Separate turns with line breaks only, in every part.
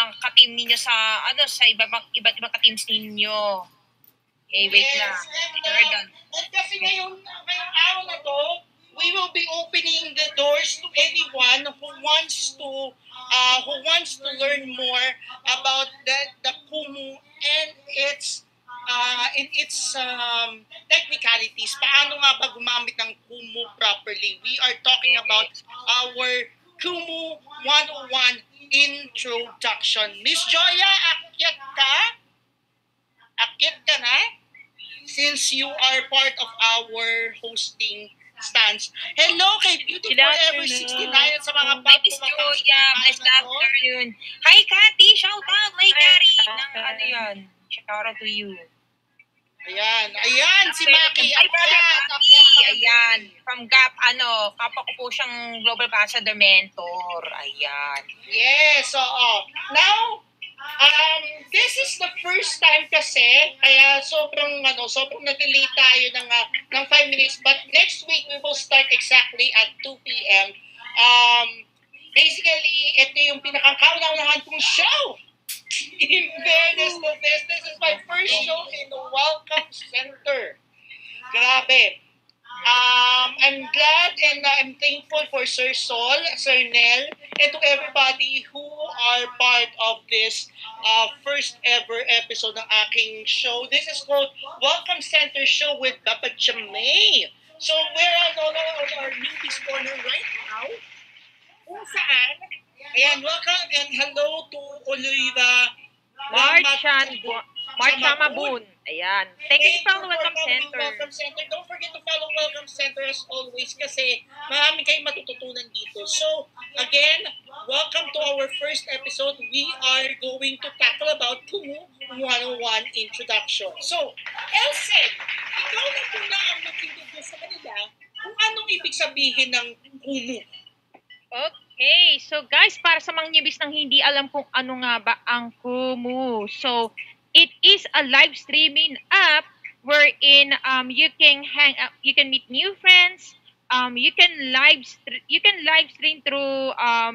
ka-team ninyo sa sa iba't ibang ka-teams ninyo. Okay, wait lang.
At kasi ngayong araw na to, we will be opening the doors to anyone who wants to learn more about the Kumu and its technicalities. Paano nga ba gumamit ng Kumu properly? We are talking about our Kumu 101 Introduction. Miss Joya, akyat ka? Akyat ka na? Since you are part of our hosting stance. Hello kay Beauty Forever 69 at sa mga
Miss Joya, blessed afternoon. Hi, Cathy! Shout out! Hi, Gary! Ano yan? Shout out to you.
Ayan, si Maki.
Hi, brother Maki. Ayan. From GAP, kapwa ko po siyang Global Ambassador Mentor. Ayan.
Yes, now, this is the first time kasi, kaya sobrang na-delay tayo ng 5 minutes. But next week, we will start exactly at 2 p.m. Basically, ito yung pinakakauna-unahan kong show. In fairness to this is my first show in the Welcome Center. Grabe. I'm glad and I'm thankful for Sir Sol, Sir Nel, and to everybody who are part of this first ever episode ng aking show. This is called WelcomeCenter Show with bebejmay. So we're on our newbies corner right now. Kung saan, ayan, welcome and hello to Oliva
Marcha Mabun. Ayan. Thank you for Welcome Center.
Welcome Center. Don't forget to follow Welcome Center as always kasi marami kayong matututunan dito. So, again, welcome to our first episode. We are going to tackle about Kumu 101 Introduction. So, Elsen, ikaw na po na ang mag-introduce sa kanila kung anong ibig sabihin ng Kumu.
Okay, so guys, para sa mga newbies nang hindi alam kung ano nga ba ang Kumu. So, it is a live streaming app wherein you can you can meet new friends. You can live stream through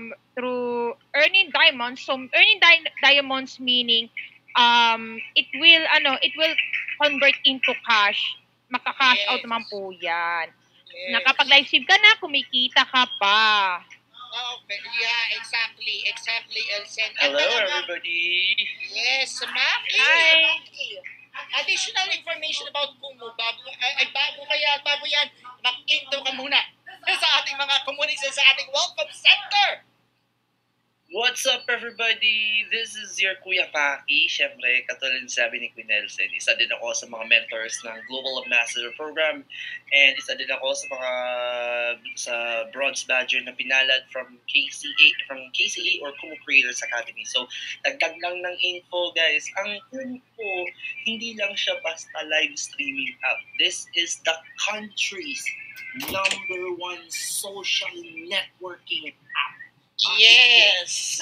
earning diamonds. So earning diamonds meaning it will convert into cash. Maka-cash out naman po 'yan.
Yes.
Nakapag live stream ka na, kumikita ka pa.
Okay, yeah, exactly, Elsen.
Hello, everybody.
Yes, Maki.
Hi.
Maki. Additional information about Kumu, bago yan, mag-intro ka muna sa ating mga communities, sa ating Welcome Center.
What's up, everybody? This is your Kuya Maki. Siyempre, katulad sabi ni QueenElsen, isa din ako sa mga mentors ng Global Ambassador Program and isa din ako sa Bronze Badger na pinalad from KCA or Kumu Creators Academy. So, dagdag lang ng info, guys. Ang Kumu po, hindi lang siya basta live streaming app. This is the country's #1 social networking app.
Yes.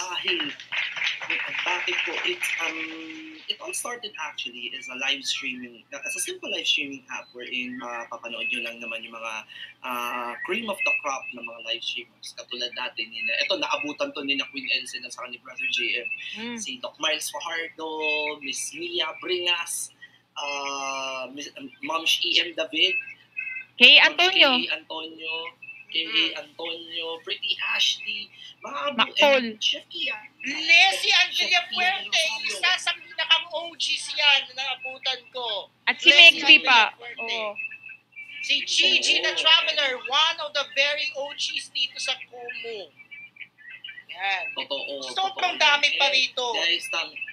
Bakit po? It all started actually as a simple live streaming app wherein papanood nyo lang naman yung mga cream of the crop ng mga live streamers. Katulad natin, naabutan to ni na QueenElsen at saka ni Brother JM. Si Doc Miles Fajardo, Miss Mia Bringas, Ma'am EM David,
Kay Antonio,
Pretty Ashley,
Macol,
Chef Kia,
Leslie Andrea Fuerte, isa sa pinakang OGs yan na naabutan ko.
at si Mexby pa. Oo.
Si Gigi the Traveler, one of the very OGs dito sa Kumu. Yan.
Totoo.
Sobrang dami pa rito.
Guys,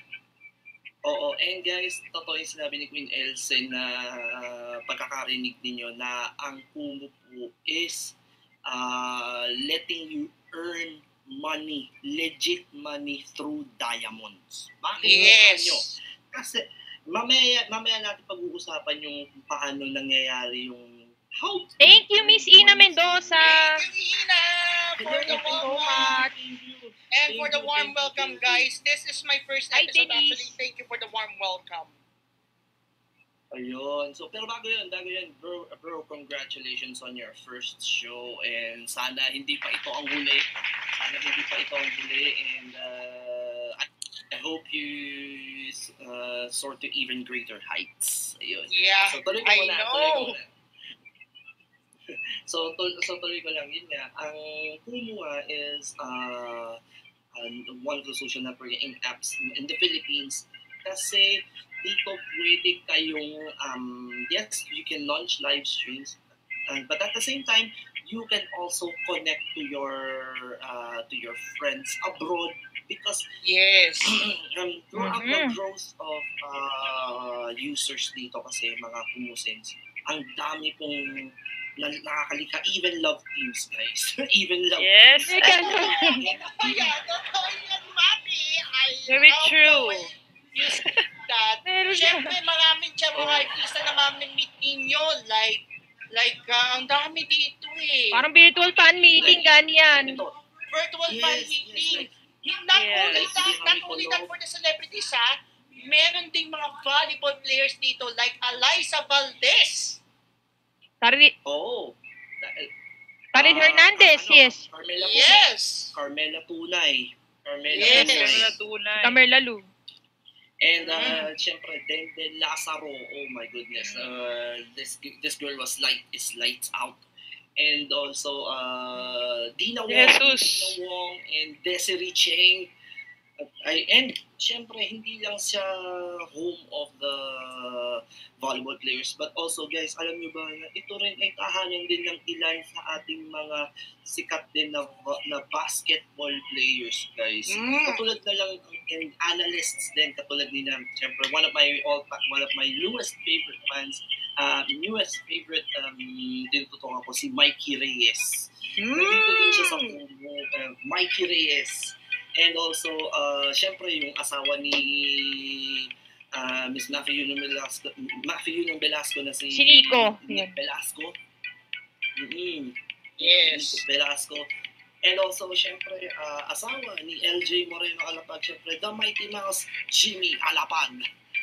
guys, totoo yung sinabi ni QueenElsen na pagkakarinig ninyo na ang Kumu po is letting you earn money, legit money through diamonds. Bakit nyo? Kasi mamaya natin pag-uusapan yung paano nangyayari yung how.
Thank you, Miss Ina Mendoza.
Thank you, Ina, for the warm and for the warm welcome, guys. This is my first episode. Actually, thank you for the warm welcome.
Ayun. So, pero bago yun, bro, congratulations on your first show and sana hindi pa ito ang huli. And I hope you soar to even greater heights. Ayun.
Yeah,
So tuloy ko
I
muna.
know.
So tuloy ko lang. Yun nga, ang Kumu is one of the social networking apps in the Philippines. Kasi dito pwede kayong, yes, you can launch live streams. But at the same time, you can also connect to your friends abroad because
Yes.
throughout the growth of users dito kasi mga Kumusins, ang dami pong nakakalika, even love teams, guys. Even love
Yes.
teams.
Totoo yan, Maki.
Very true.
Use that. Siyempre, maraming siya mga artista na mamimit ninyo. Like, ang dami dito eh.
Parang virtual fan meeting, ganyan.
Virtual fan meeting. Not only that for the celebrities, ha? Meron ding mga volleyball players dito like Eliza Valdez.
Tarin Hernandez, yes.
Carmela
Yes.
Carmela Tunay.
Yes.
Camerla Lu.
And syempre, Denden Lazaro. Oh my goodness. This girl is lights out. And also Dina Wong and Desiree Cheng. And syempre, hindi lang siya home of the volleyball players, but also guys, alam nyo ba na ito rin ay tahanan din ng ilan sa ating mga sikat din na basketball players, guys. Katulad na lang and analysts din, katulad ni syempre one of my newest favorite fans, tinututukan ko si Maki Reyes. Nandito din siya sa Kumu, Maki Reyes. And also, syempre, yung asawa ni Miss Maki Yunong Velasco na si
Nico
Velasco.
Yes.
Nico Velasco. And also, syempre, asawa ni LJ Moreno Alapag, syempre, the Mighty Mouse, Jimmy Alapag.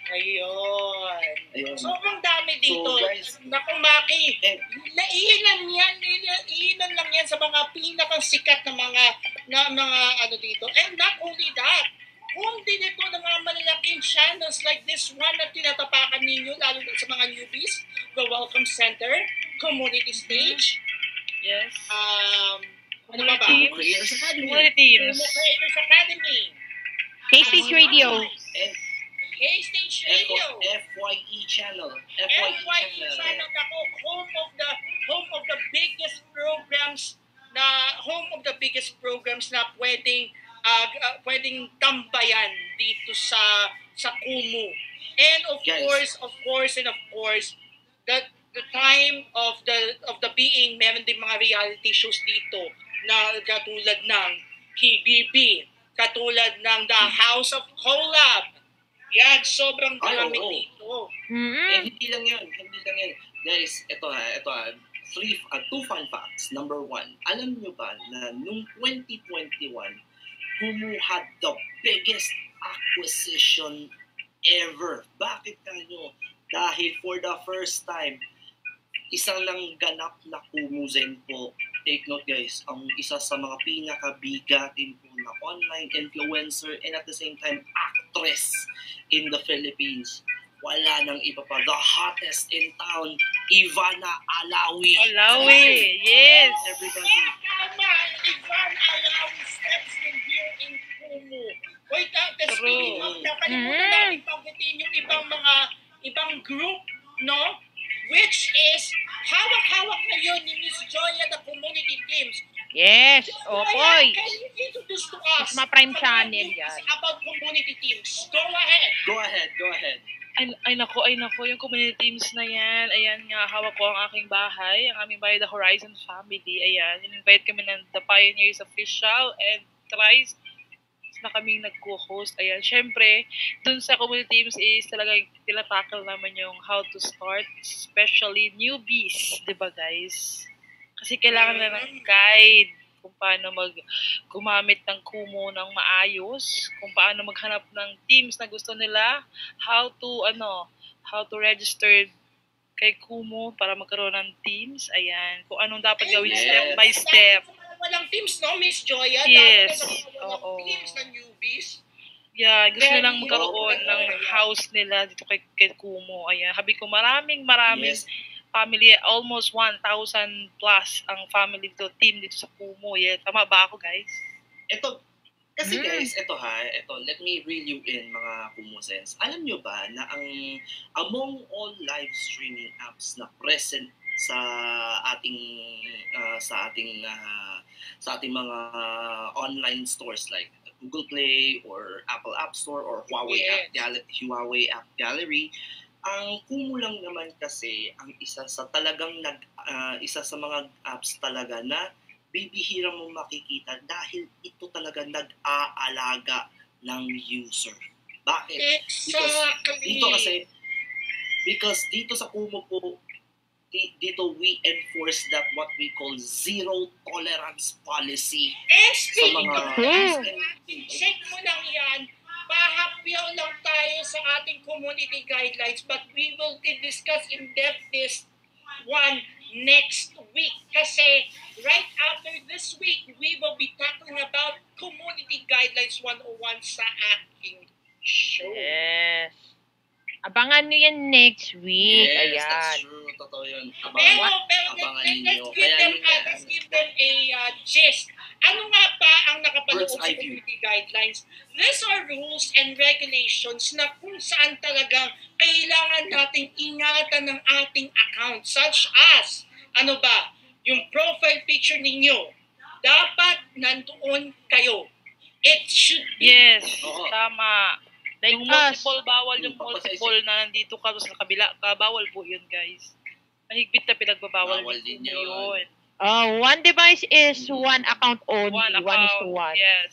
Ayun. Sobrang dami dito.
So, guys,
naku, Maki, iilan lang yan sa mga pinakang sikat na mga ano dito. And not only that, kung din ito ng mga malalaking channels like this one na tinatapakan ninyo, lalo na sa mga newbies, the Welcome Center, Community Stage,
yes.
Ano ba ba?
Creators Academy.
Kumu
Creators Academy.
K-Stage Radio.
K-Stage Radio.
FYE channel.
FYE channel. Ako, home of the biggest programs na pwedeng tambayan dito sa Kumu. And of course, the time of the being, meron din mga reality shows dito na katulad ng PBB, katulad ng The House of Collab. Yan, sobrang dami dito.
Hindi lang yan. Guys, ito two fun facts. Number one, alam nyo ba na noong 2021, Kumu had the biggest acquisition ever. Bakit tayo? Dahil for the first time, isang lang ganap na Kumuzen po. Take note guys, ang isa sa mga pinakabigatin po na online influencer and at the same time actress in the Philippines. Wala nang iba pa. The hottest in town, Ivana Alawi.
Yes.
Everybody.
Tama, Ivana Alawi steps in here in Kumu. Wait, speaking of, nakalimutan natin panggitin yung ibang group, no? Which is, hawak-hawak ngayon ni Miss Joya, the community teams.
Yes,
Joya, can you introduce to us
mga prime channel yan.
About community teams? Go ahead.
Ay nako, yung community teams na yan. Ayan nga, hawak ko ang aking bahay, ang aming bahay, the Horizon Family. Ayan, in-invite kami ng the Pioneers Official and Thrice na kaming nag-co-host. Ayan, syempre, dun sa community teams is talagang tinatakal naman yung how to start, especially newbies, di ba guys? Kasi kailangan na ng guide kung paano gumamit ng Kumu ng maayos, kung paano maghanap ng teams na gusto nila, how to register kay Kumu para magkaroon ng teams. Ayan, kung anong dapat gawin step by step.
Walang teams, no, Miss Joya?
Yes.
Walang teams na newbies.
Yeah, gusto
Very
nilang magkaroon ng house nila dito kay Kumu. Ayan, habi ko maraming
Yes.
family, almost 1,000 plus ang family dito, team dito sa Kumu. Yeah, tama ba ako, guys?
Ito, kasi guys, ito, let me reel you in mga kumusens. Alam nyo ba na among all live streaming apps na present sa ating mga online stores like Google Play or Apple App Store or Huawei App Gallery, ang Kumu lang naman kasi ang isa sa mga apps talaga na bibihira mo makikita dahil ito talaga nag-aalaga ng user. Bakit? Because dito sa Kumu po, dito we enforce that what we call zero tolerance policy sa mga
check mo lang yan. Pahapyaw lang tayo sa ating community guidelines, but we will discuss in depth this one next week. Kasi right after this week, we will be talking about Community Guidelines 101 sa ating show.
Yes. Abangan nyo yan next week.
Yes,
Ayan.
that's true. Totoo yun.
Pero
Abangan ninyo.
let's give them a gist. Ano nga ba ang nakapaloob
Bird's
sa
eye view.
community guidelines? These are rules and regulations na kung saan talagang kailangan nating ingatan ng ating account. Such as, ano ba? Yung profile picture ninyo. Dapat nandoon kayo. It should be.
Yes,
Oo.
tama.
Like
Yung
us.
multiple, bawal yung multiple na nandito ka sa kabila. Bawal po yun, guys. Mahigpit na pinagbabawal
Bawal din yun.
One device is one account only.
One
One is to
account,
one.
yes.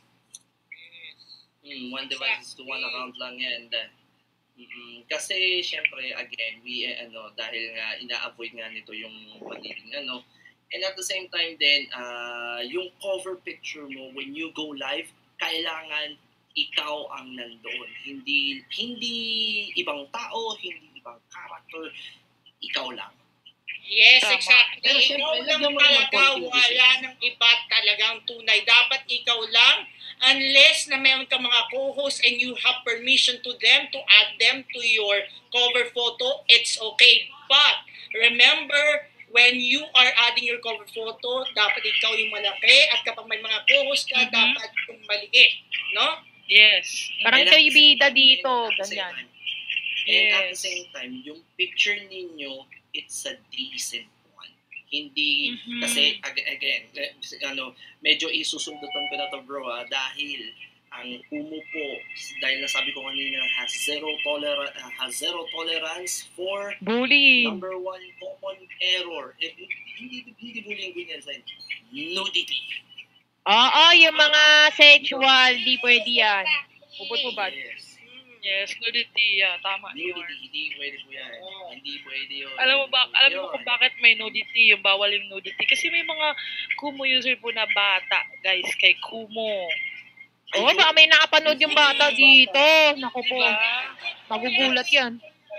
One device is to one account lang yan. Kasi, syempre, again, dahil nga, ina-avoid nga nito yung pagiging and at the same time din, yung cover picture mo, when you go live, kailangan ikaw ang nandoon. Hindi ibang tao, hindi ibang character, ikaw lang.
Yes,
Tama.
exactly.
Pero
Ikaw
syempre,
lang
lagyan mo naman
talaga,
konting
wala ng iba talagang tunay. Dapat ikaw lang, unless na meron ka mga co-host and you have permission to them, to add them to your cover photo, it's okay. But, remember, when you are adding your cover photo, dapat ikaw yung malaki, at kapag may mga co-host ka, dapat yung maliit. No?
Yes.
Parang
And at
kayo
the same
bida
time,
dito,
and at the same
ganyan.
time- And at the
Yes.
same time, yung picture ninyo, it's a decent one. Hindi, kasi again, medyo isusundutan ko na to bro dahil ang Kumu po, dahil nasabi ko kanina, has zero tolerance for
Bullying.
number one common error. Hindi bullying ganyan sa nudity.
Oo, yung mga sexual, di pwede yan. Bubot-bubad.
Yes, nudity. Yeah, tama yun.
Nudity, hindi pwede po yan. Hindi pwede yun.
Alam mo kung bakit may nudity, yung bawal yung nudity? Kasi may mga Kumu user po na bata, guys, kay Kumu.
Oo, baka may nakapanood yung bata dito. Naku po,
Diba?
magugulat yan.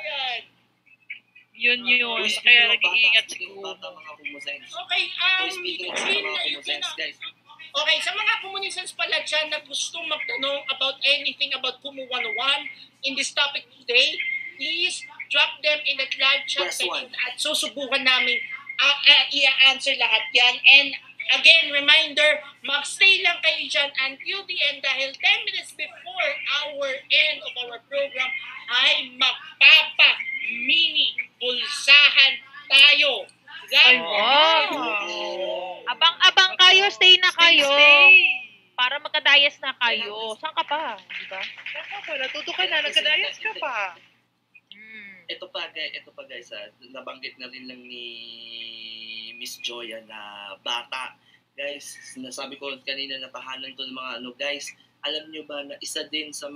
Yun.
Uy,
Kaya
speaking of
nag-iingat
bata,
si
speaking
Kumu.
of bata, mga kumusens.
Okay,
Speaking of mga kumusens, guys.
Okay, sa mga communicants pala dyan na gustong magtanong about anything about Kumu 101 in this topic today, please drop them in the live chat
Press
section
one.
at susubukan namin i-answer lahat yan. And again, reminder, magstay lang kayo dyan until the end dahil 10 minutes before our end of our program ay magpapa-mini bulsahan tayo. Live.
Abang-abang kayo, stay na kayo.
Stay.
Para magkadayas na kayo. Saan ka pa? Diba?
Saka pa, natuto ka na, nagkadayas ka pa.
Ito pa guys, nabanggit na rin lang ni Miss Joya na bata. Guys, sinasabi ko kanina na tahanan to ng mga guys, alam nyo ba na isa din sa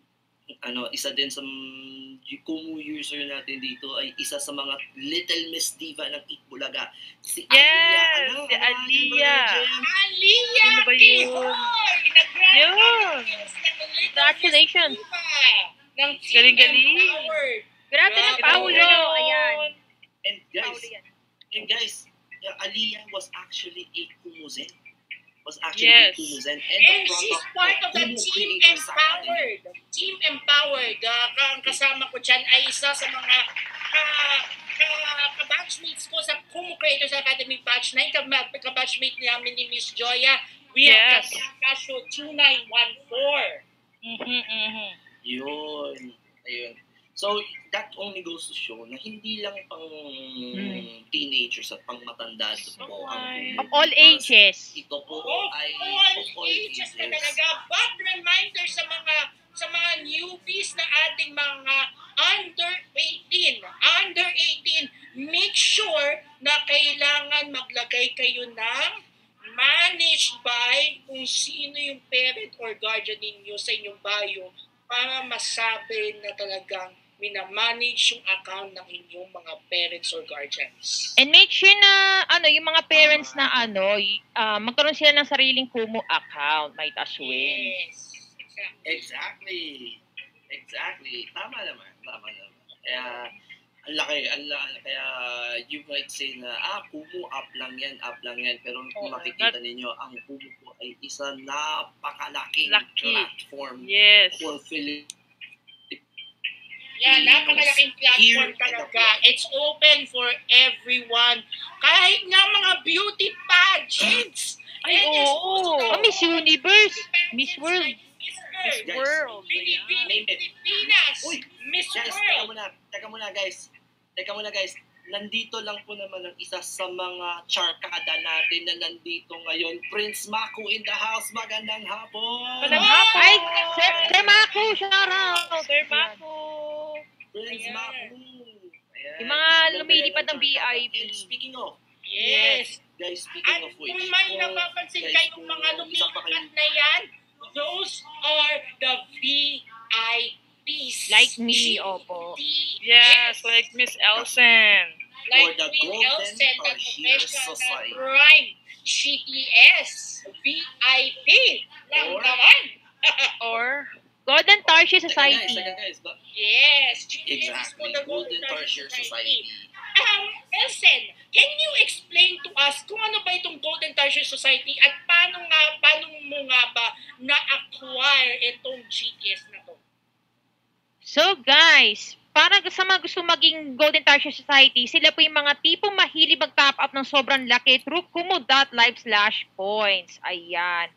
Kumu user natin dito ay isa sa mga Little Miss Diva ng Itbulaga. Si
Yes,
Aliyah.
si Aliyah.
Aliyah!
Sino ba yun?
Kihoy!
Yun.
Congratulations.
Ng
Galing-galing.
Empowered.
Grabe ng Paulo. Ayan.
And guys, Aliyah was actually a Kumuzen. was actually
Yes.
Kumu Zen and
And
the
she's
product
part of the
Kumu
Team
Creators Academy.
Empowered. Team Empowered. Ang kasama ko dyan ay isa sa mga ka-batchmates ko sa Kumu Creators Academy Batch 9. Ka-batchmate namin ni Miss Joya. We have
Yes.
Casio 2914.
Yun. Ayun. So, that only goes to show na hindi lang pang teenagers at pang matanda po ang
Of all ages.
Ito po
Of
ay
all ages na talaga. But reminder sa mga newbies na ating mga under 18. Under 18, make sure na kailangan maglagay kayo ng managed by kung sino yung parent or guardian ninyo sa inyong bio para masabi na talagang minamanage yung account ng inyong mga parents or guardians.
And make sure na yung mga parents na magkaroon sila ng sariling Kumu account, might as well.
Yes.
Exactly. Tama naman. Kaya, ang laki. Kaya, you might say na, Kumu, app lang yan. Pero kung makikita ninyo, ang Kumu po ay isa napakalaking platform for Philippines.
Yan, napakalaking platform talaga. It's open for everyone. Kahit nga mga beauty pageants.
Ay, oo.
Miss Universe, Miss World.
Miss
Guys,
World. Pilipinas.
Uy,
Miss
guys,
World.
teka muna guys. Nandito lang po naman ang isa sa mga charkada natin na nandito ngayon. Prince Maku in the house. Magandang hapon.
Ay, Sir Mako, shout out.
Sir Mako.
Prince Maku. Ayan.
Yung mga lumilipad ng VIP.
And speaking of,
Yes.
guys, speaking
At
of which,
kung may napapansin kayong mga lumilipat na yan, those are the VIPs.
Like me, opo.
Yes, like Miss Elsen.
or
Like
the
QueenElsen,
Golden Tarsier Society.
Prime GTS VIP lang
Or-
naman.
Or,
Golden Tarsier
Teka
Society.
guys.
Yes, GTS is for
Exactly.
the
Golden Tarsier Society.
Elsen, can you explain to us kung ano ba itong Golden Tarsier Society at paano mo nga ba na-acquire itong GTS na to?
So guys, para sa mga gusto maging Golden Tarsier Society, sila po yung mga tipong mahilig mag-top up ng sobrang laki through kumu.live/points. Ayan.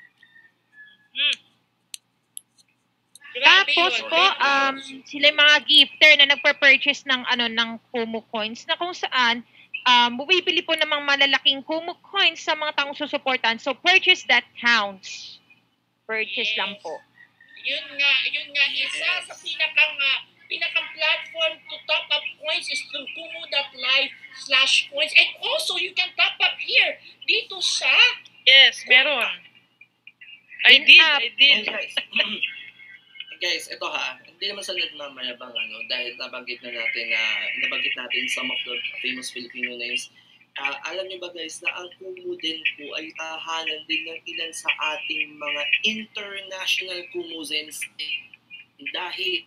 Grabe
Tapos
yun.
po, sila yung mga gifter na nagpa-purchase ng Kumu coins na kung saan bumibili po ng mga malalaking Kumu coins sa mga taong susuportan. So purchase that counts. Purchase lang po.
Yun nga, isa sa pinakang platform to top up coins is through kumu.live/points. And also, you can top up here, dito sa...
yes, meron. I did.
And guys, ito hindi naman sa nagmamayabang dahil nabanggit natin some of the famous Filipino names. Alam niyo ba guys na ang Kumu din po ay tahanan din ng ilan sa ating mga international Kumuzens dahil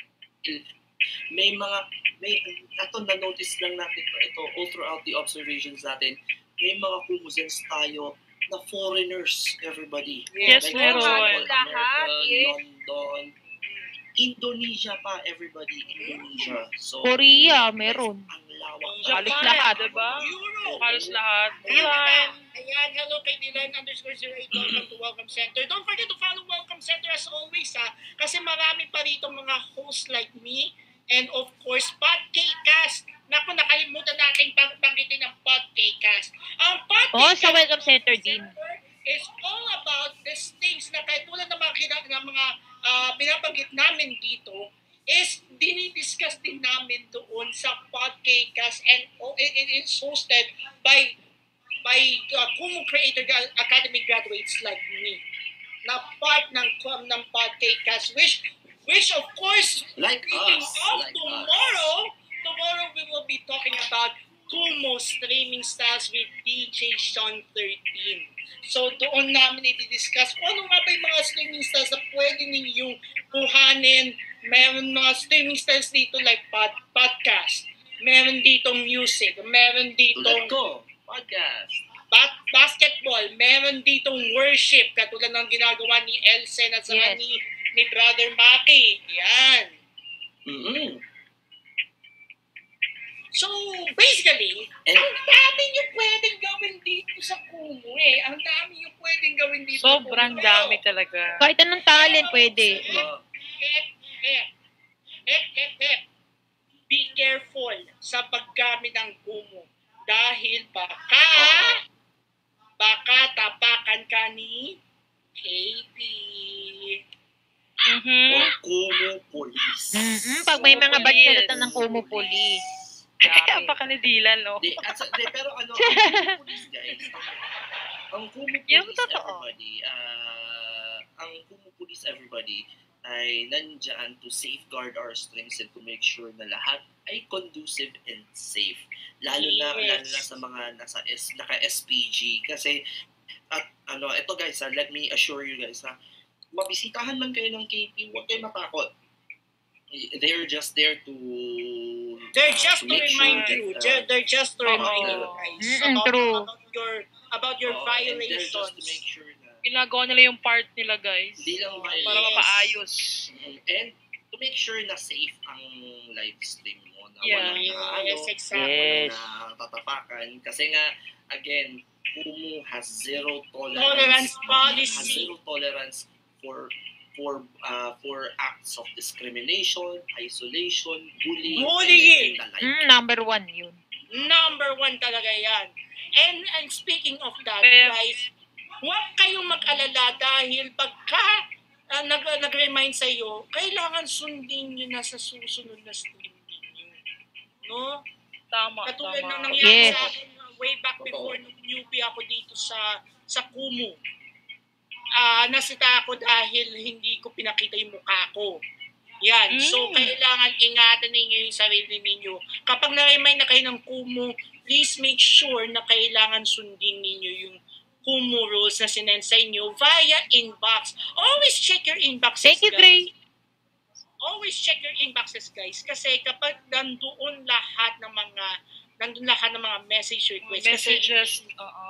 may na-notice lang natin ito all throughout the observations natin, may mga Kumuzens tayo na foreigners, everybody.
Yes,
like
meron.
America, London, Indonesia pa, everybody. Indonesia. So,
Korea, meron.
ang lawak.
Halos lahat,
diba?
Europe.
Halos lahat.
Ayan, hello kay Nlrd_08. Welcome to Welcome Center. Don't forget to follow Welcome Center as always, kasi marami pa rito mga hosts like me and of course, Podcast. Naku, nakalimutan natin pagbangitin ng Podcast. Ang Podcast
sa Welcome Center din.
is all about these things na kahit tulad ng mga binabanggit namin dito, is dinidiscuss din namin doon sa podcast and it is hosted by Kumu Creator Academy graduates like me na part ng podcast which of course
Like
speaking
us,
of
like
tomorrow we will be talking about Kumu streaming styles with DJ Sean 13. So doon namin i-discuss kung ano nga ba yung mga streaming styles na pwede ninyong kuhanin. Meron mga streaming styles dito like podcast. Meron ditong music. Meron ditong...
Tulad ko, podcast.
basketball, meron ditong worship katulad ng ginagawa ni Elsen at saka
Yes.
ni Brother Maki. Yan. So, basically, ang dami nyo pwedeng gawin dito sa Kumu eh. Ang dami nyo pwedeng gawin dito sa Kumu.
Sobrang dami talaga.
Kahit anong talent pwede.
Be careful sa paggamit ng Kumu. Dahil baka tapakan ka ni Katie.
O Kumu Police.
Pag may mga
Kumu
batch
Police.
na ng Kumu Police.
Kaya baka ni Dylan, no?
Pero ano, ang Kumu Police, guys, ang Kumu
Yung
Police,
totoo.
everybody, ay nandyan to safeguard our strengths and to make sure na lahat ay conducive and safe. Lalo na sa mga naka-SPG. Kasi, ito guys, let me assure you guys, mabisitahan man kayo ng KP, huwag kayo matakot. They're just there to
remind you. They're just to remind you guys about your
and they're
violations.
just to make sure na
Ginagawa nila yung part nila, guys.
hindi lang
Para mapaayos.
and to make sure na safe ang live stream mo, na
Yeah.
walang
Exactly.
Yes.
na tatapakan. Kasi nga, again, Kumu has zero
Tolerance policy.
Has zero tolerance for acts of discrimination, isolation, bullying,
Bullying.
and the like.
Number 1 yun.
Number 1 talaga yan. And speaking of that,
Kaya-
guys, huwag kayong mag-alala dahil pagka nag-remind sa iyo, kailangan sundin nyo na sa susunod na stream ninyo. No?
Tama.
Katulad ng
Tama.
nangyari
Yes.
sa akin way back before nung newbie ako dito sa Kumu. Nasita ako dahil hindi ko pinakita yung mukha ko. Yan. So, kailangan ingatan ninyo yung sarili ninyo. Kapag na-remind na kayo ng Kumu, please make sure na kailangan sundin ninyo yung Kumu rules na sinend sa inyo via inbox. Always check your inboxes,
Thank you,
guys.
Gray.
Always check your inboxes, guys. Kasi kapag nandoon lahat ng mga message requests.
Messages.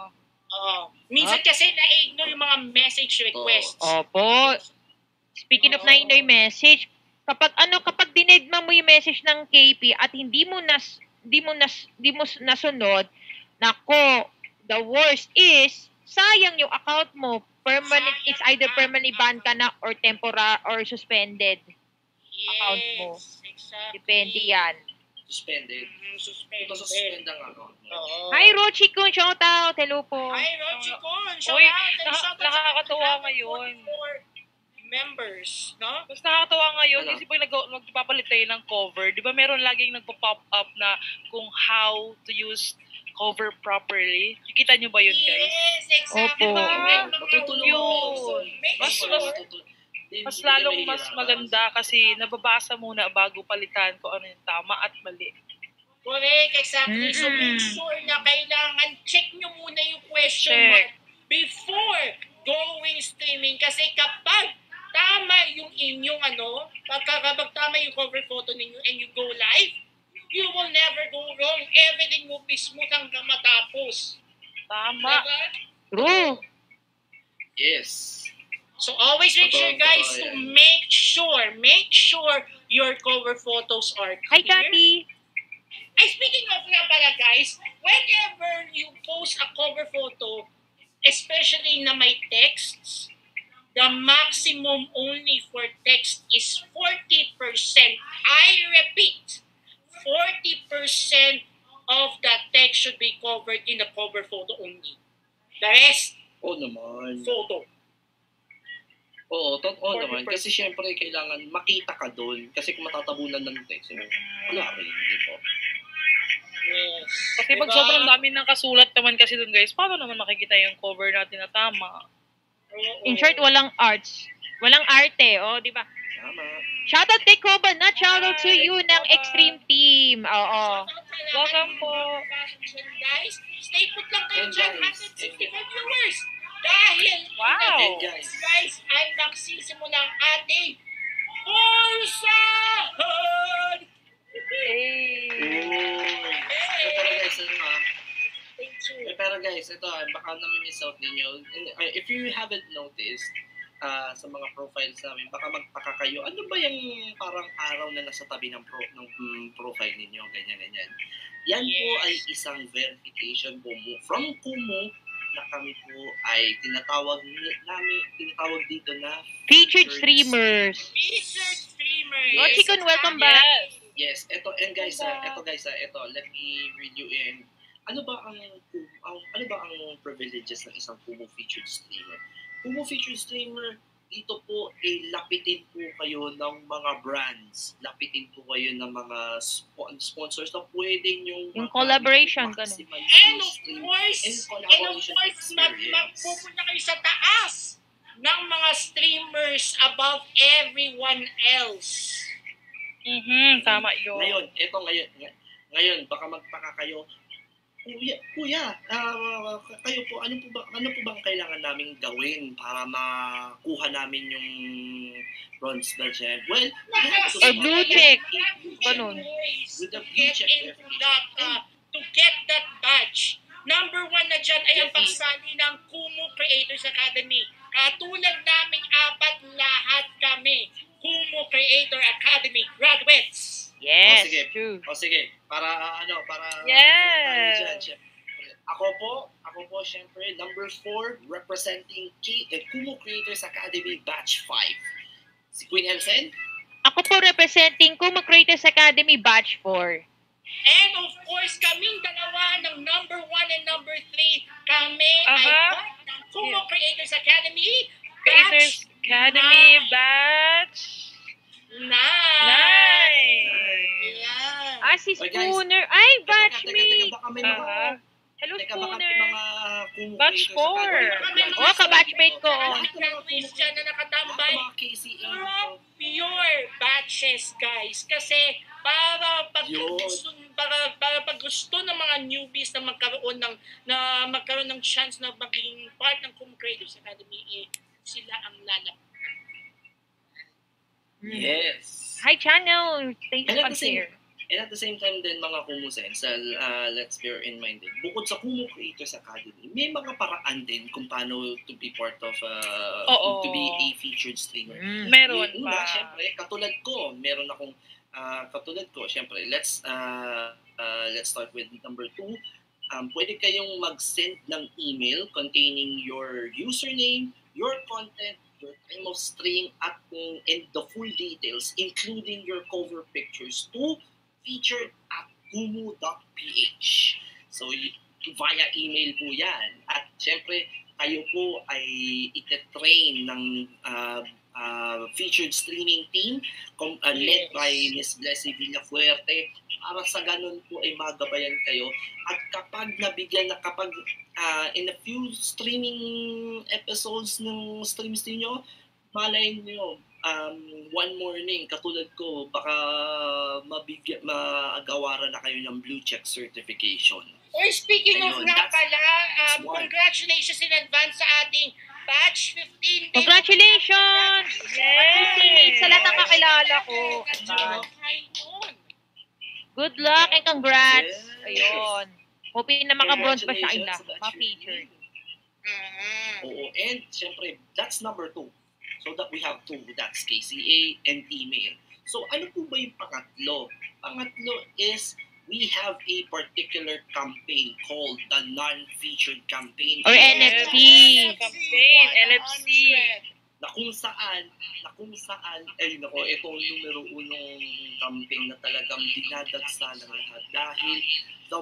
Minsan kasi na-ignore yung mga message requests.
Opo. Speaking of na-inoy message, kapag dinedma mo yung message ng KP at hindi mo nasunod, nako, the worst is, sayang yung account mo. It's either permanently banned ka na or temporary or suspended. Account mo.
Exactly.
Depende yan.
Suspended.
Suspended.
Suspend ang account mo.
Oo.
Hi, Rochi Kun. Shout out. Hello po.
Hi, Rochi Con.
Uy, nakakatawa ngayon.
Members, no?
Mas nakakatawa ngayon,
Ano?
kasi pag nagpapalit tayo ng cover, di ba meron laging nagpo-pop up na kung how to use cover properly? Kita nyo ba yun, guys?
Yes, exactly.
Opo.
Matutulungan.
Mas lalong mas maganda kasi nababasa muna bago palitan ko ano yung tama at mali.
Correct, exactly. So make sure na kailangan check nyo muna yung question mark before going streaming. Kasi kapag tama yung inyong kapag tama yung cover photo ninyo and you go live, you will never go wrong. Everything will be smooth hanggang matapos.
Tama.
Diba?
True.
Yes.
So always make sure, guys, to make sure your cover photos are clear.
Hi, Tati.
Ay, speaking of nga pala, guys, whenever you post a cover photo, especially na may texts, the maximum only for text is 40%. I repeat, 40% of the text should be covered in the cover photo only. The rest,
naman.
photo.
Oo, totoo naman. Kasi syempre, kailangan makita ka doon. Kasi kung matatabunan ng text, wala rin, di ba?
Yes.
Kasi pag sobrang dami ng kasulat naman kasi doon, guys, paano naman makikita yung cover natin na tama?
In short, walang arts. Walang arte, di ba?
Tama.
Shoutout kay Koba, not shoutout to you ng Extreme Team. Oo.
Welcome po.
Guys, stay put lang kayo
And
dyan.
guys,
165 viewers. Dahil,
Wow.
And
guys, ay magsisimula ang ating Pulsahan!
Hey.
Pero guys,
Thank you.
pero guys, ito, baka nami-miss out ninyo. If you haven't noticed, sa mga profiles namin, baka magpaka kayo, ano ba yung parang araw na nasa tabi ng profile ninyo, ganyan. Yan po ay isang verification po from Kumu na kami po ay tinatawag dito na
Featured streamers.
Featured streamers.
Oh, Chikon, welcome back.
Yes, ito guys, let me read you in. Ano ba ang privileges ng isang Kumu featured streamer? Kumu featured streamer, dito po lapitin po kayo ng mga brands, lapitin po kayo ng mga sponsors na pwede yung
collaboration ganun.
And of course, magpupunta kayo sa taas ng mga streamers above everyone else.
Tama yun.
Ngayon, baka magtaka kayo, Kuya, kayo po, ano po ba ang kailangan naming gawin para makuha namin yung bronze badge? Well,
or blue check. Ganun.
With the blue check
to get that badge. Number 1 na dyan ay ang pagsali ng Kumu Creators Academy. Katulad naming 4 lahat kami. Kumu Creator Academy graduates.
Yes,
true. Sige, para
yes.
Ako po syempre number 4 representing Kumu Creators Academy Batch 5. Si QueenLynn?
Ako po representing Kumu Creators Academy Batch 4.
And of course, kaming dalawa ng number 1 and number 3, kami ay part ng Kumu Creators Academy
Batch 9.
Yeah.
Si Spooner. Ay, batchmate. Hello, Spooner.
Batch 4.
Ka-batchmate ko.
Please dyan na nakatambay. Pure batches, guys. Kasi para pag gusto ng mga newbies na magkaroon ng chance na maging part ng Kumu Creators Academy, sila ang lalap.
Yes.
Hi, channel. Thanks for share.
And at the same time din, mga Kumusens, let's bear in mind din, bukod sa Kumu Creators Academy, may mga paraan din kung paano to be part of, to be a featured streamer.
Meron pa.
Siyempre, katulad ko, siyempre, let's start with number 2. Pwede kayong mag-send ng email containing your username, your content, your time of stream, and the full details, including your cover pictures, to featured@kumu.ph. So, via email po yan. At syempre, kayo po ay ite-train ng featured streaming team led by Miss Blessy Villafuerte, para sa ganun po ay magabayan kayo. At kapag in a few streaming episodes ng streams niyo, malay niyo, one morning, katulad ko, baka maagawaran na kayo ng blue check certification.
Speaking of nga pala, congratulations in advance sa ating batch 15.
Congratulations! Yes! Sa lahat ng kakilala ko. Good luck and congrats! Ayun. Hoping na maka-bronze pa siya ma-featured.
Oo, and syempre, that's number 2. So that we have 2, that's KCA and email. So ano po ba yung pangatlo? Pangatlo is we have a particular campaign called the non-featured campaign.
Or NFT.
LFC.
Na kung saan, itong numero 1 campaign na talagang dinadagsa ng lahat. Dahil the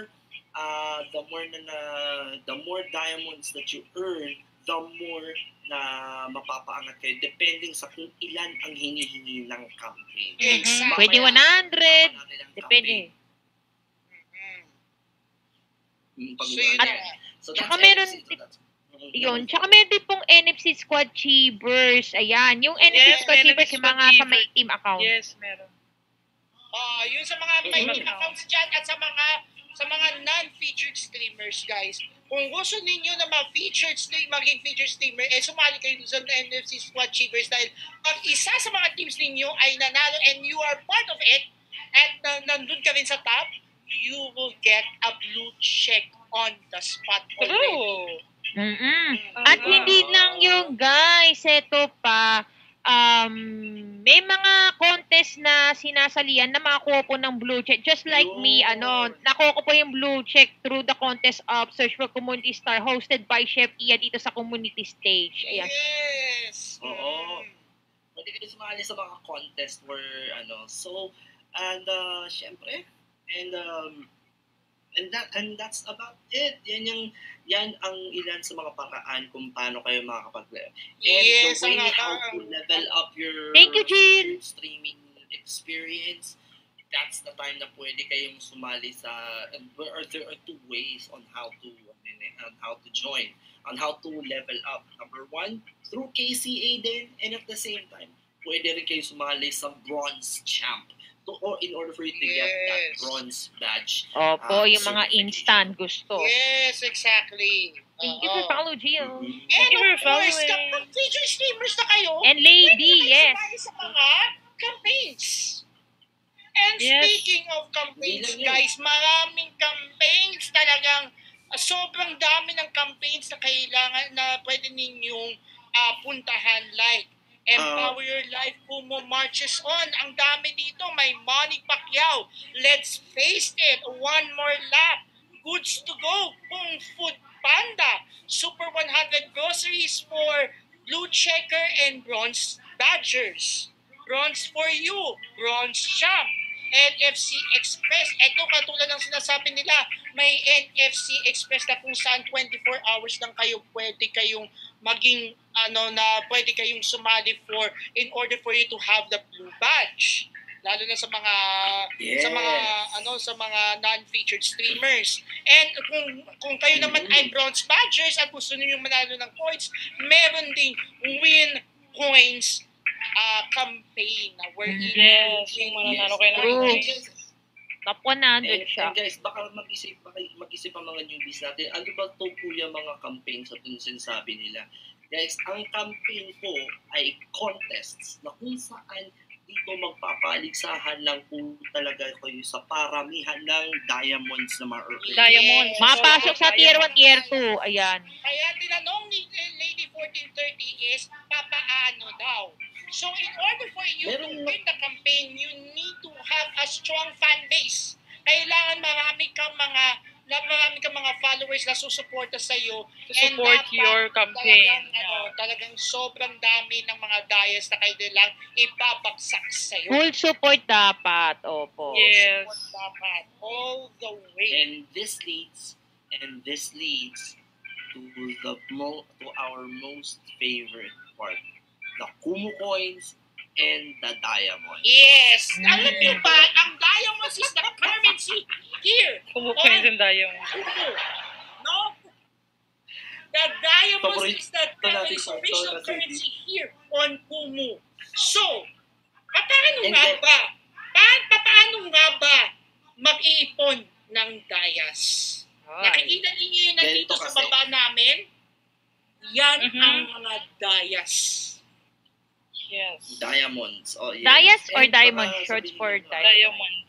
more diamonds that you earn, the more na mapapaangat kayo depending sa kung ilan ang hinihingi ng campaign.
Pwede 100, depende. Tsaka meron din pong NFC Squad Cheebers. Ayan, yung NFC Squad Cheebers yung mga sa may team account.
Yes, meron.
Yun sa mga may team accounts dyan at sa mga non-featured streamers, guys. Kung gusto ninyo na maging featured streamer, sumali kayo sa NFC Squad Cheebers dahil pag isa sa mga teams ninyo ay nanalo and you are part of it at nandun ka rin sa top, you will get a blue check on the spot already.
True.
At hindi lang yung guys, eto pa, may mga contest na sinasalian na makakuha po ng blue check. Just like me, nakuha ko po yung blue check through the contest of Search for Community Star hosted by Chef Iya dito sa community stage. Ayan.
Yes!
Oo. Pwede kayo sumali sa mga contest where, so, and, syempre, and that's about it. Yan ang ilan sa mga paraan kung paano kayo makakapag-play. And
Yes,
the way
ang
how to level up your
Thank you, Jill.
streaming experience, that's the time na pwede kayong sumali sa, there are two ways on how to join, on how to level up. Number one, through KCA din, and at the same time, pwede rin kayo sumali sa bronze champ or in order for you to get that bronze badge.
Opo, yung mga
certification.
instant gusto.
Yes, exactly.
Thank you for follow, Jill.
And
you
of
for
course,
following.
kapag feature streamers na kayo,
And lady,
pwede
yes.
sumali sa mga campaigns. And
Yes.
speaking of campaigns,
Hindi lang yun.
guys, maraming campaigns talagang sobrang dami ng campaigns na kailangan na pwede ninyong puntahan, like Empower Your Life, Kumu Marches On. Ang dami dito. May Manny Pacquiao. Let's Face It. One More Lap. Goods to Go. Kung Food Panda. Super 100 Groceries for Blue Checker and Bronze Badgers. Bronze for You. Bronze Champ. NFC Express. Ito katulad ng sinasabi nila, may NFC Express na kung saan 24 hours lang kayo pwede kayong maging na pwede kayong sumali for in order for you to have the blue badge, lalo na sa mga sa mga non-featured streamers. And kung kayo naman ay bronze badgers at gusto niyo manalo ng coins, meron ding win coins campaign na where
Yes, yung mananalo kayo ng coins.
Top 100 siya.
And guys, baka mag-isip ang mga newbies natin, ano ba ito kuya mga campaigns at yung sinasabi nila? Guys, ang campaign po ay contests na kung saan dito magpapaligsahan lang po talaga kayo sa paramihan ng diamonds na ma-earn.
Diamonds.
Mapasok sa tier 1, tier 2. Ayan.
Kaya tinanong ni Lady 1430 is, papaano daw? So in order for you to win the campaign, you need to have a strong fan base. Kailangan marami kang mga followers na susuporta sa iyo
To support your campaign.
Talagang sobrang dami ng mga dayas na kailangan ipapagsak sa iyo.
Full support dapat. Opo.
Yes.
Support dapat all the way.
And this leads to our most favorite part, the Kumu coins and the diamonds.
Yes! Alam niyo ba, ang diamonds is the currency here.
Kumu coins and diamonds.
Kumu. No? The diamonds is the official currency here on Kumu. So, paano nga ba mag-iipon ng dayas? Nakikita ninyo yun nandito sa baba namin? Yan ang mga dayas.
Yes.
Diamonds. Oh, yes.
Dayas or
And
diamond?
baka
Short
sabihin
for
nyo,
Diamonds.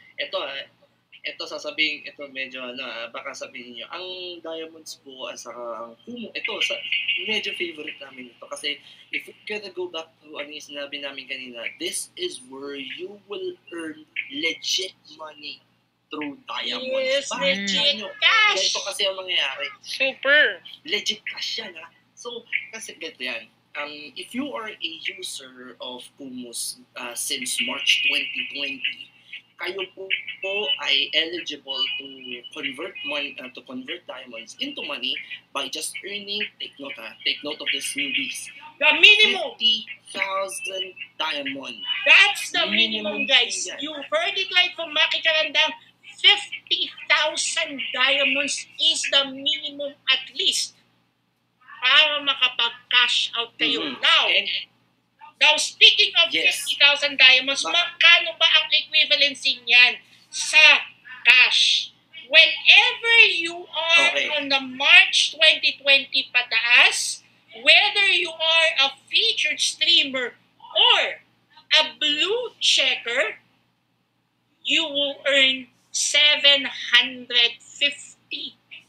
Ito medyo baka sabihin niyo, ang diamonds po at saka ang Kumu, medyo favorite namin ito kasi if you're gonna go back to ano yung sinabi namin kanina, this is where you will earn legit money through diamonds.
Yes, legit cash!
Ganito kasi ang mangyayari.
Super.
Legit cash yan, ha? So, kasi ganito yan. If you are a user of Kumu since March 2020, kayo po ay eligible to convert diamonds into money by just earning, take note of this newbies,
The minimum!
50,000 diamond.
That's the minimum, guys. You heard it right from Maki Carandang. 50,000 diamonds is the minimum at least para makapag-cash out kayo. Now, speaking of 50,000 diamonds, magkano ba ang equivalency niyan sa cash? Whenever you are on the March 2020 pataas, whether you are a featured streamer or a blue checker, you will earn 750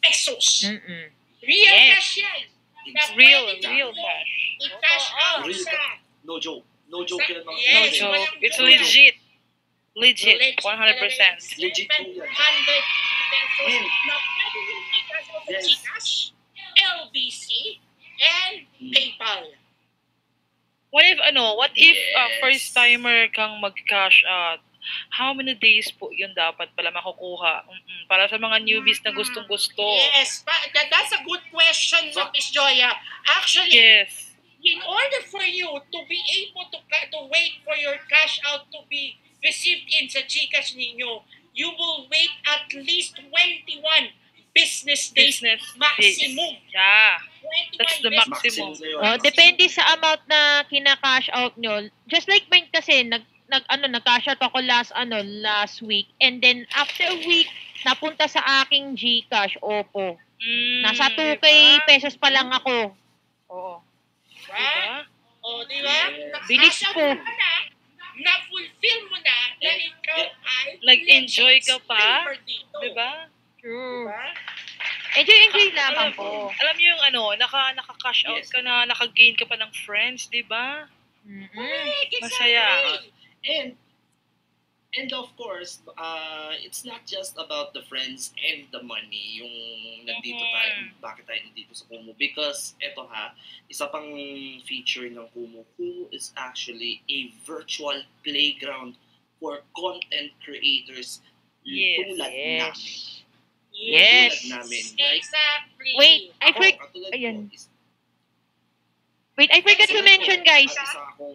pesos.
Mm-mm.
Real
Yes.
cash yan. Na
Real
pwede
cash.
ninyo i-cash out
Real
sa...
No joke. No joke yan mga
Yes,
No
kapatid.
joke.
walang
It's
joke.
legit. Legit.
Legit
100%.
Legit po yan.
100 pesos
Mm.
na pwede nyo i-cash out sa
Yes.
Gcash, LBC, and PayPal.
What if
Yes.
first timer kang mag-cash out? How many days po yun dapat pala makukuha? Para sa mga newbies na gustong-gusto.
Yes, that's a good question, Miss Joya. Actually,
Yes.
in order for you to be able to wait for your cash out to be received in sa Gcash ninyo, you will wait at least 21 business days
Business
maximum.
days. Yeah.
21
That's the
business
maximum.
Maximum
Oh, depende sa amount na kina-cash out nyo. Just like mine kasi, nag-cash out ako last week. And then, after a week, napunta sa aking Gcash. Opo. Nasa 2K
Diba?
pesos pa lang ako. Oo.
Diba? O, di ba?
Yes.
Bilis
Nag-cash out
po.
mo na, na-fulfill mo na, na ikaw ay
Nag-enjoy ka
legends
pa?
member dito.
Diba?
True.
Diba?
Enjoy lamang po.
Alam niyo yung naka-cash out
Yes.
ka na, naka-gain ka pa ng friends, diba?
Correct,
Masaya.
exactly.
And of course, it's not just about the friends and the money yung nandito tayo, bakit tayo nandito sa Kumu. Because eto isa pang feature ng Kumu is actually a virtual playground for content creators
Yes.
tulad namin.
Yes.
Tulad namin. Like,
Exactly.
Wait,
katulad
Ayan.
ko,
Wait, I forgot to mention, guys.
isa akong,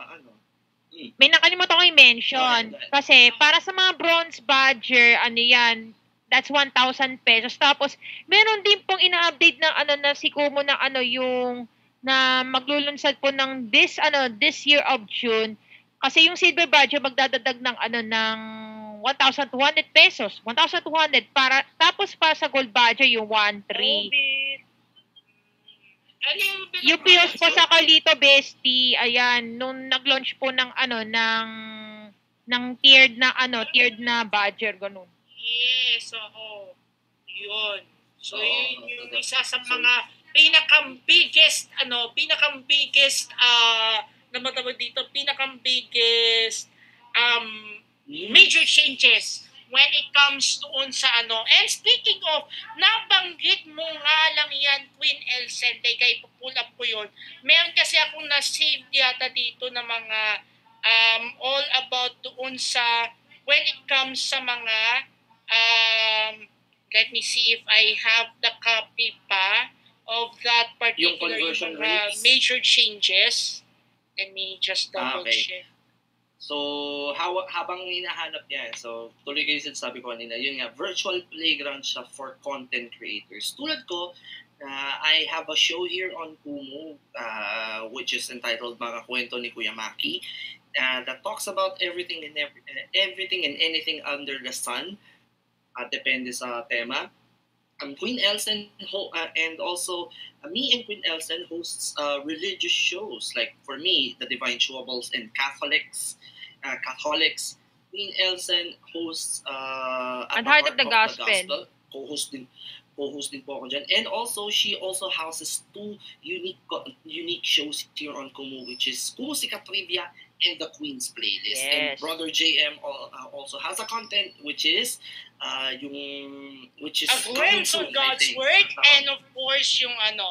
May nakalimutan ko i-mention. Kasi, para sa mga bronze badger, that's 1,000 pesos. Tapos, meron din pong ina-update ng na si Kumu na yung na maglulunsad po ng this year of June. Kasi yung silver badger magdadadag ng ng 1,200 pesos. 1,200 tapos para sa gold badger yung 1,300. Yung POS po sa Kalito Bestie, ayan, nung nag-launch po ng ng tiered na badger ganun.
Yes, oo. Yun. So, yun yung isa sa
So,
mga pinakang-biggest, major changes when it comes doon sa And speaking of, nabanggit mo nga lang yan, QueenLynn, kay pull up ko yun. Meron kasi akong na-save yata dito na mga all about doon sa, when it comes sa mga, let me see if I have the copy pa of that particular
conversion
mga
rates?
major changes. Let me just double check.
So, habang hinahanap yan, so tuloy kayo sinasabi ko kanina, yun nga, virtual playground siya for content creators. Tulad ko, I have a show here on Kumu, which is entitled Mga Kwento ni Kuya Maki, that talks about everything and anything under the sun. Depende sa tema. QueenLynn and also me and QueenLynn hosts religious shows. Like for me, the Divine Chewables and Catholics. QueenLynn hosts
At Heart of the Gospel.
Co-host din po ako dyan. And also, she also houses two unique shows here on Kumu, which is Kumu Sikat Trivia and the Queen's Playlist.
Yes.
And Brother JM also has a content which is
A
coming
glimpse of
soon, I
God's
think.
Word, and of course, yung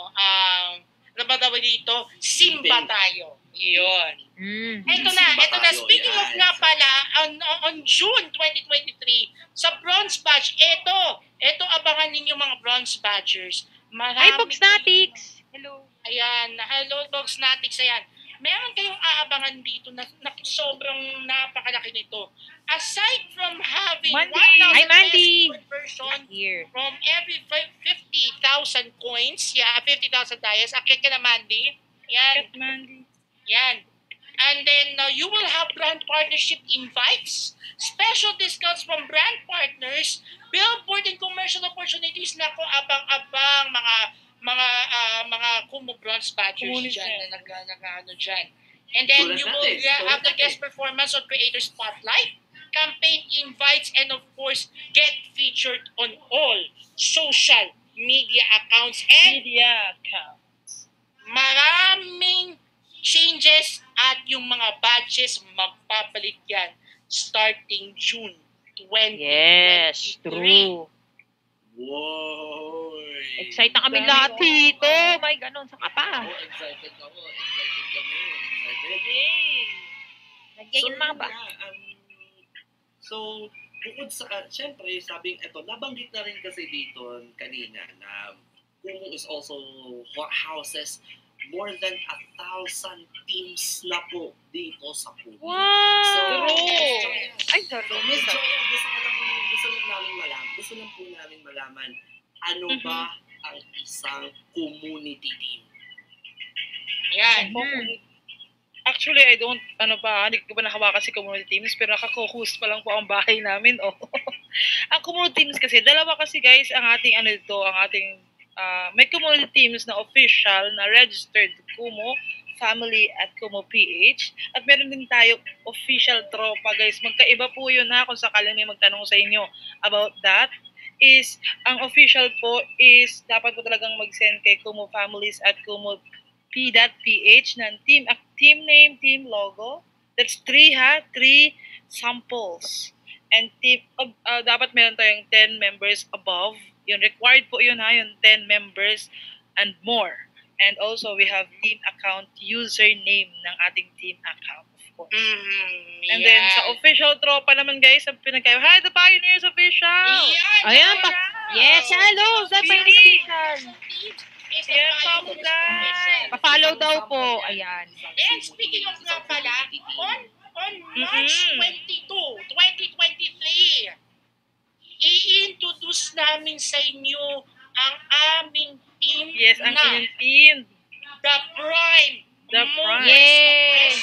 dito, Simba tayo. Yun. Ito na. Speaking of nga pala, on June 2023, sa Bronze Badge, ito abangan ninyo mga Bronze Badgers.
Hi, Boxnatics! Hello.
Ayan, hello Boxnatics, ayan. Meron kayong aabangan dito na sobrang napakalaki nito. Aside from having
Mandy!
1,000
Hi, Mandy!
pesos conversion
Here.
from every 50,000 coins, 50,000 dias, akit ka na, Mandy. Yan. And then, you will have brand partnership invites, special discounts from brand partners, billboard and commercial opportunities na abang-abang mga Kumu Bronze Badgers dyan na nag-ano dyan. And then, you will have the guest performance on Creator Spotlight, campaign invites, and of course, get featured on all social media accounts, and
Media accounts.
maraming changes at yung mga batches magpapalit yan starting June 2023.
Yes, true.
Wow!
Excited na kami
Dami
lahat
ko.
dito. May ganun. Saka pa.
Ako, excited ako. Excited kami. Excited.
Yay!
Nagyan yung mga
yun
ba?
nga, so, bukod sa, syempre, sabing, eto, nabanggit na rin kasi dito kanina na Kumu is also houses more than 1,000 teams na po dito sa Kumu.
Wow!
So,
True.
Ay,
So,
sorry.
medyo gusto lang po namin malaman, ano ba ang isang community team?
Yan.
Actually, I don't, hindi ko ba nakawakan si community teams, pero nakakohost pa lang po ang bahay namin, oh. Ang community teams kasi, dalawa kasi guys, ang ating, may community teams na official, na registered Kumu Family at Kumu PH. At meron din tayo official tropa guys. Magkaiba po yun kung sakaling may magtanong sa inyo about that. Is, ang official po is, dapat po talagang mag-send kay Kumu Families at Kumu P.PH ng team name, team logo. That's 3 3 samples. And dapat meron tayong 10 members above. Yun, required po yun yung 10 members and more. And also, we have team account username ng ating team account, of course. And then, sa official tropa naman, guys, ang pinagkayo, hi, the Pioneers Official!
Ayan pa. Yes, hello. Sa Pioneers.
Yan, follow that.
Pa-follow daw po. Ayan.
And speaking of nga pala, on March 22, 2023, i-introduce namin sa inyo ang aming team
Yes, ang
na
inyong team.
The Prime.
The Prime.
Yes.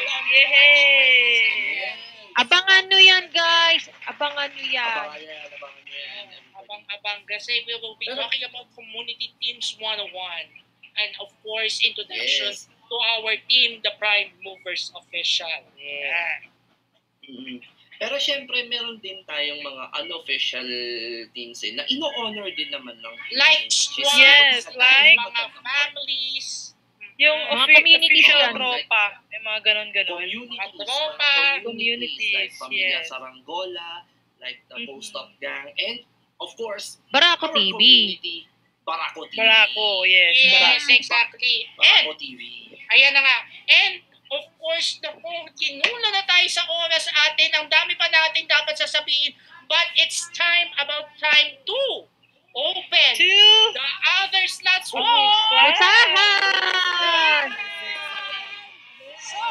Yay!
Abangan nyo yan, guys. Abangan nyo yan.
Abang kasi we will be talking about community teams 101 and of course introduction to our team, the Prime Movers Official.
Yeah.
Pero syempre meron din tayong mga unofficial teams na ino-honor din naman ng
Like
squad,
Yes, like
mga families,
yung
Mga communities
official
yan.
tropa. May mga ganon-ganon.
communities,
tropa,
communities,
like Pamilya
yes.
Saranggola, like the Post of Gang, and of course,
Barako
our
TV.
community, Barako TV.
Barako, yes.
yes,
Barako.
exactly.
Barako
And
TV.
ayan na nga. And of course, kinuna na tayo sa oras atin. Ang dami pa natin dapat sasabihin. But it's about time to open the other slots for
Usahan!
So,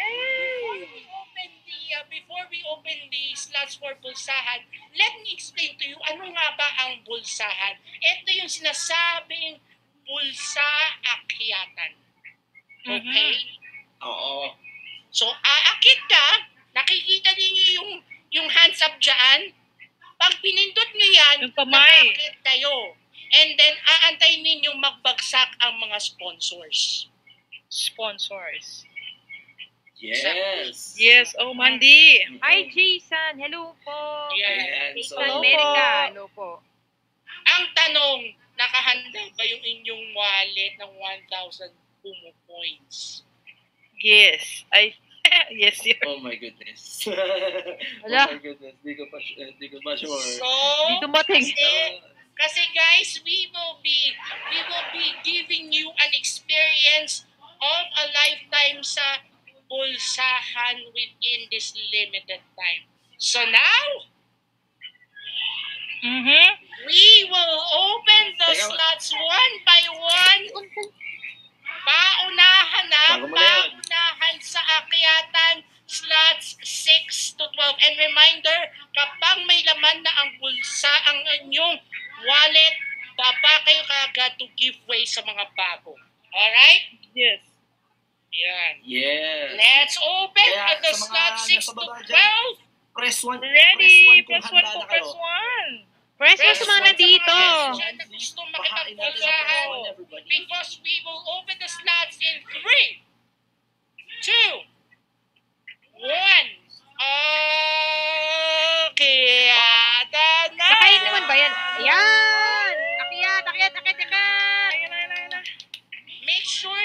before we open the slots for Bulsahan, let me explain to you ano nga ba ang Bulsahan. Ito yung sinasabing bulsa akyatan. Okay?
Oo.
So, aakit ka, nakikita niyo yung hands up dyan. Pag pinindot niyo yan,
Yung kamay.
nakakit kayo. And then, aantayin ninyong magbagsak ang mga sponsors.
Sponsors.
Yes.
Yes, oh, Mandy.
Hi, Jason. Hello po.
Yan.
So,
Jason
hello
America.
po.
Hello po.
Ang tanong, nakahanda ba yung inyong wallet ng 1,000 Kumu points?
Yes. Yes, sir.
Oh my goodness.
Wala.
Oh my goodness. Di ko pa sure.
So,
Di dumating.
kasi guys, we will be giving you an experience of a lifetime sa Bulsahan within this limited time. So now, we will open the slots one by one. Paunahan sa akyatan, slots 6 to 12. And reminder, kapag may laman na ang bulsa, ang inyong wallet, baba kayo kagad to give way sa mga bago. Alright?
Yes.
Yan.
Yes.
Let's open
Kaya
the
sa mga
slot 6
nasa
to
baba
12.
dyan, Press 1.
Ready.
Press 1 kung handa na kayo.
Press 1.
Press mo sa mga nandito.
Dyan na gusto
Pakain natin ang press
makipagpulsahan.
1, everybody.
Because we will open the slots in 3, 2, 1. Okay, ada na.
Nakain naman ba yan? Ayan! Akyat!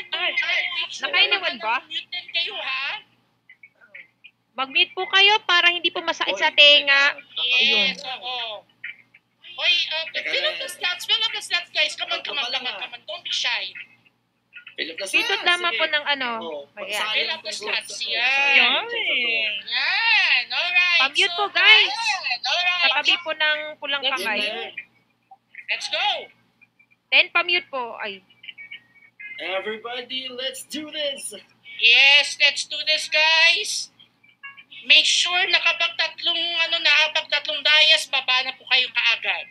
Nakainiwan ba?
Mute din kayo, ha?
Mag-mute po kayo para hindi po masakit sa tenga.
Yes, oo. Oy, fill up the slots, guys. Come on. Don't be shy.
Pindot lamang po ng ano. Ayan.
Fill up the slots. Yan. Alright.
Pamute po, guys. Katabi po ng pulang kamay.
Let's go.
Then, pamute po. Ay.
Everybody, let's do this!
Yes, let's do this, guys. Make sure na kapag tatlong dayas, baba na po kayo kaagad.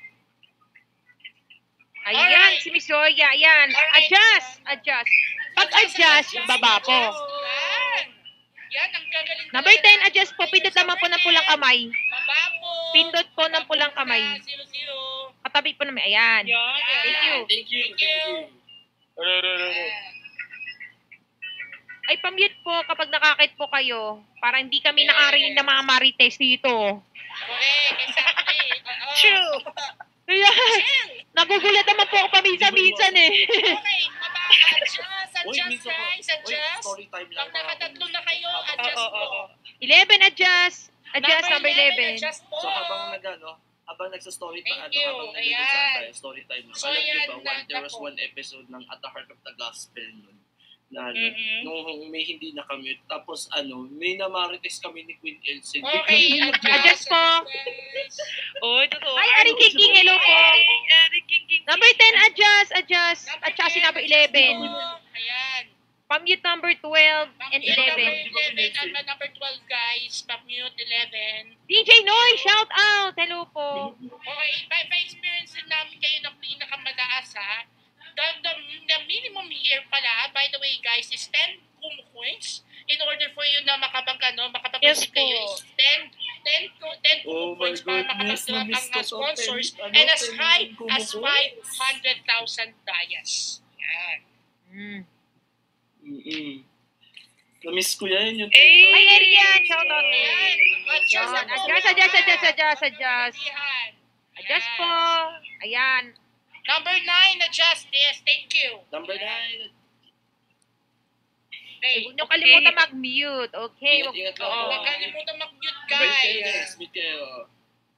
Ayan,
Alright.
si Miss Joya. Ayan.
Alright.
Adjust. Pag-adjust, baba po.
Yan, ang gagaling.
Number 10, adjust po. Pindot lamang po ng pulang kamay.
Baba po.
Pindot po ng pulang kamay.
0-0.
Katabi po namin. Ayan.
Thank you.
Ay, pamute po kapag nakakit po kayo. Para hindi kami nakarinig na mga marites dito.
Correct, exactly.
True. Ayan. Nagugulat naman po ako paminsan-minsan eh.
Okay, baba. Adjust, guys. Adjust. Pag nakatatlo na kayo, adjust po.
11, adjust. Adjust, number 11.
Adjust po.
So habang nagsa-story time,
Thank you.
habang
Ayan.
nagsa tayo, story time.
So,
Alam niyo
yan,
ba, there was one episode ng At the Heart of the Gospel nun. Na nung may hindi nakamute. Tapos may namarites kami ni Queen Elsen.
Okay,
Adjust po.
Oy, totoo.
Ay, Ari King, hello po.
Ari King.
Number 10, adjust. At saka si number 11.
Ayan.
Pamute number 12 and
Pamute number
11.
11 and number 12, guys. Pamute 11.
DJ Noy, shout out. Hello po.
Okay, by experience din namin kayo ng pinakamataas, ha? The minimum here pala, by the way, guys, is 10 Kumu coins. In order for you na makapag-receive
Yes,
kayo, is 10 Kumu coins para makapag-drop ang sponsors and as high as 500,000 dayas. Yan.
Na-miss ko yan yung
Ay, Arian, shout out.
Ayan.
Adjust. Adjust po. Ayan.
Number 9, adjust this. Thank you.
Number 9.
Okay.
Huwag niyo kalimutan mag-mute. Okay.
Ingat lang.
Huwag kalimutan mag-mute, guys.
Meet kayo.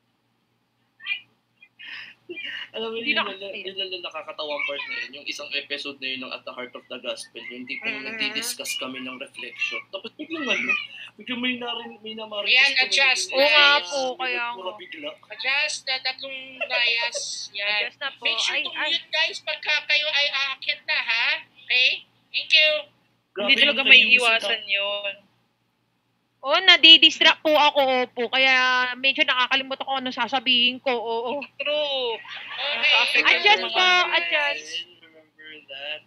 Alam mo,
Hindi
yun lang nakakatawang part na yun. Yung isang episode na yun ng At the Heart of the Gospel. Yung tipong nagdi-discuss kami ng reflection. Tapos biglang may namarites.
Yan, adjust.
Oo nga po, kaya
Pura bigla.
Adjust na tatlong bias. Yan.
Adjust na po.
Make sure to
Ay.
mute, guys, pagka kayo ay aakyat na, ha? Okay? Thank you.
Hindi talaga may iwasan yun.
Oh, nadi-distract po ako, opo. Kaya medyo nakakalimutan ko ano sasabihin ko, oo.
True.
Okay.
Adjust po, adjust.
Remember that?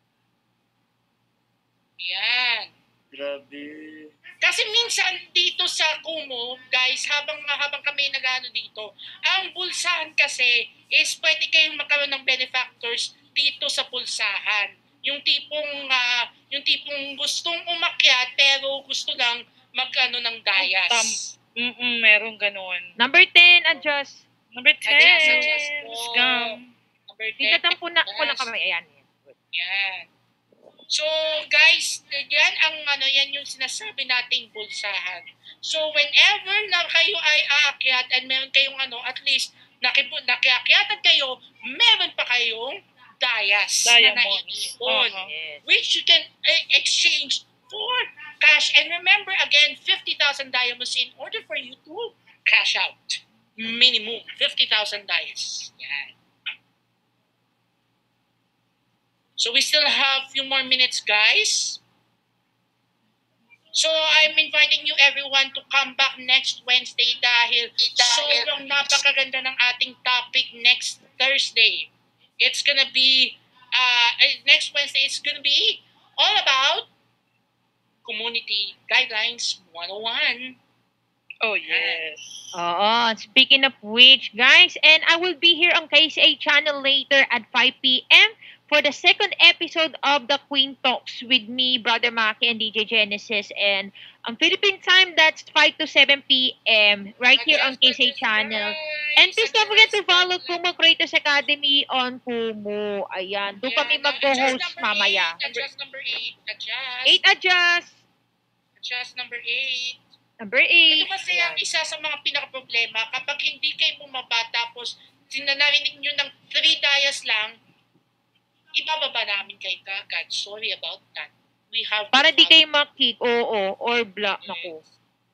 Yan.
Grabe.
Kasi minsan dito sa Kumu, guys, habang kami nagano dito, ang bulsahan kasi is pwede kayong magkaroon ng benefactors dito sa pulsahan. Yung tipong gustong umakyat pero gusto lang magkano ng dayas.
Meron ganun.
Number 10, adjust.
Number 10.
Adjust po.
Scam.
Number 10.
Tingnan po na ko lang kami. Ayan.
Yan. So, guys, yan yung sinasabi nating bulsahan. So, whenever na kayo ay aakyat and meron kayong at least nakiakyatan kayo, meron pa kayong dayas na naiipon.
Yes.
Which you can exchange for cash. And remember, again, 50,000 diamonds in order for you to cash out. Minimum, 50,000 dayas. Yan. So we still have a few more minutes, guys. So I'm inviting you everyone to come back next Wednesday dahil sobrang napakaganda ng ating topic next Thursday. It's gonna be, next Wednesday, it's gonna be all about Kumunity Guidelines 101.
Oh, yes.
Speaking of which, guys, and I will be here on KCA channel later at 5 p.m. for the second episode of the Queen Talks with me, Brother Maki, and DJ Genesis. And on Philippine time, that's 5 to 7 p.m. right here on KCA channel. And please don't forget to follow Kumu Creators Academy on Kumu. Ayan, doon kami mag-host mamaya.
Adjust number 8. Adjust.
8 adjust.
Adjust number 8.
Number 8.
Ito kasi ang isa sa mga pinaka-problema. Kapag hindi kayo bumaba tapos sinanarinig nyo ng 3 dias lang, ibababa namin kayo kagad. Sorry about that. We have
Para di kayo mag-kick, oo, or block. Naku.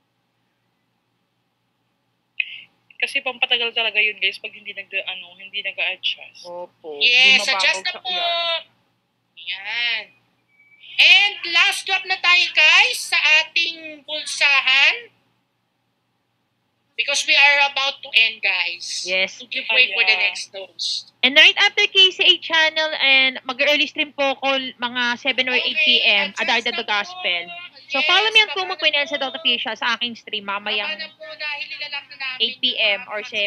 Kasi pampatagal talaga yun, guys, pag hindi nag-adjust.
Opo.
Yes,
Di
adjust
mababagsak
na po.
yan.
Yan. And last drop na tayo, guys, sa ating pulsahan. Because we are about to end, guys.
Yes.
To give way for the next host.
And right after KCA channel, and mag-early stream po ko mga 7 or 8 p.m. Adarda the Gospel. So follow me on Kumu QueenElsen.official sa aking stream mamayang 8 p.m. or 7.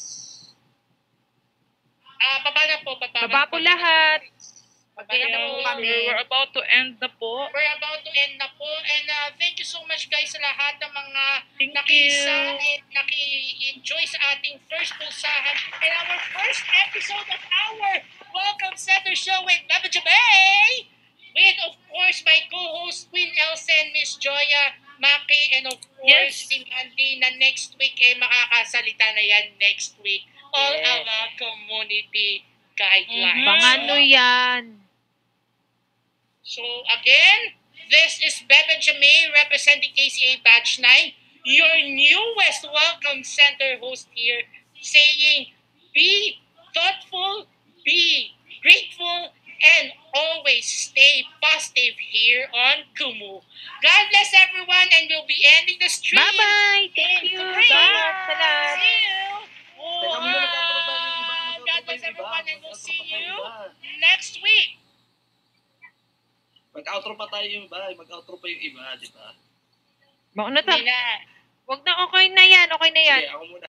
Baba na po.
Baba po lahat.
Baba na po kami.
We're about to end na po.
We're about to end na po. And thank you so much, guys, sa lahat ng mga
Thank
nakiisa
you.
and naki-enjoy sa ating first pulsahan and our first episode of our WelcomeCenter Show with bebejmay. With, of course, my co-host, QueenLynn, Miss Joya, Maki, and of course, si Mandy na next week makakasalita na yan next week. All our Kumunity Guidelines.
Pangano yan?
So, again, this is bebejmay representing KCA Batch 9, your newest Welcome Center host here, saying, be thoughtful, be grateful, and always stay positive here on Kumu. God bless everyone, and we'll be ending the stream.
Bye-bye! Thank you! Salamat! Salamat!
See you! God bless everyone, and we'll see you next week.
Mag-outro pa tayo yung iba. Mag-outro pa yung iba, di ba?
Baka na ta. Wag na, okay na yan. Okay na yan.
Sige, ako muna.